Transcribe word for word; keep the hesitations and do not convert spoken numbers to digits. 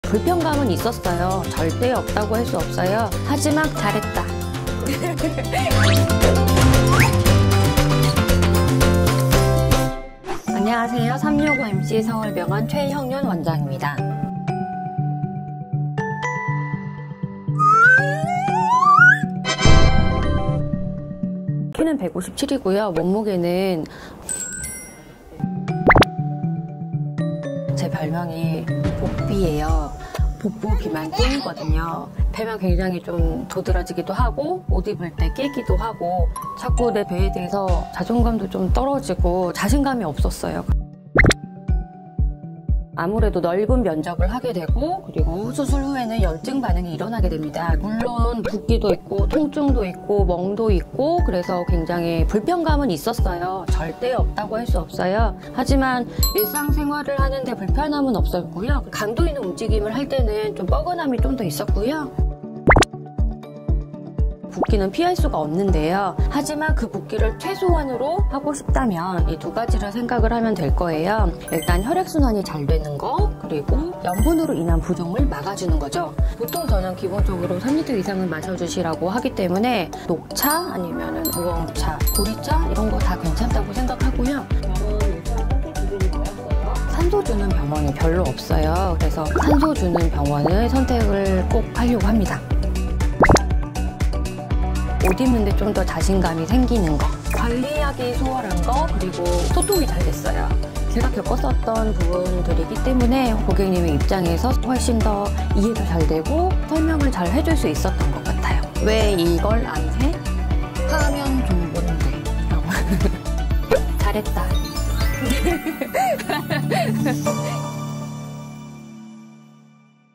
불편감은 있었어요. 절대 없다고 할 수 없어요. 하지만 잘했다. 안녕하세요. 삼육오 엠씨 서울병원 최형윤 원장입니다. 키는 백오십칠이고요. 몸무게는 제 별명이 복비예요. 복부 비만 뚱이거든요. 배면 굉장히 좀 도드라지기도 하고 옷 입을 때 깨기도 하고 자꾸 내 배에 대해서 자존감도 좀 떨어지고 자신감이 없었어요. 아무래도 넓은 면적을 하게 되고 그리고 수술 후에는 염증 반응이 일어나게 됩니다. 물론 붓기도 있고 통증도 있고 멍도 있고 그래서 굉장히 불편감은 있었어요. 절대 없다고 할 수 없어요. 하지만 일상생활을 하는데 불편함은 없었고요. 강도 있는 움직임을 할 때는 좀 뻐근함이 좀 더 있었고요. 붓기는 피할 수가 없는데요. 하지만 그 붓기를 최소한으로 하고 싶다면 이 두 가지를 생각을 하면 될 거예요. 일단 혈액순환이 잘 되는 거, 그리고 염분으로 인한 부종을 막아주는 거죠. 보통 저는 기본적으로 삼 리터 이상은 마셔주시라고 하기 때문에 녹차 아니면 우엉차, 보리차 이런 거 다 괜찮다고 생각하고요. 산소 주는 병원이 별로 없어요. 그래서 산소 주는 병원을 선택을 꼭 하려고 합니다. 옷 입는데 좀 더 자신감이 생기는 거, 관리하기 수월한 거, 그리고 소통이 잘 됐어요. 제가 겪었었던 부분들이기 때문에 고객님의 입장에서 훨씬 더 이해도 잘 되고 설명을 잘 해줄 수 있었던 것 같아요. 왜 이걸 안 해? 하면 좋은데 라고. 잘했다.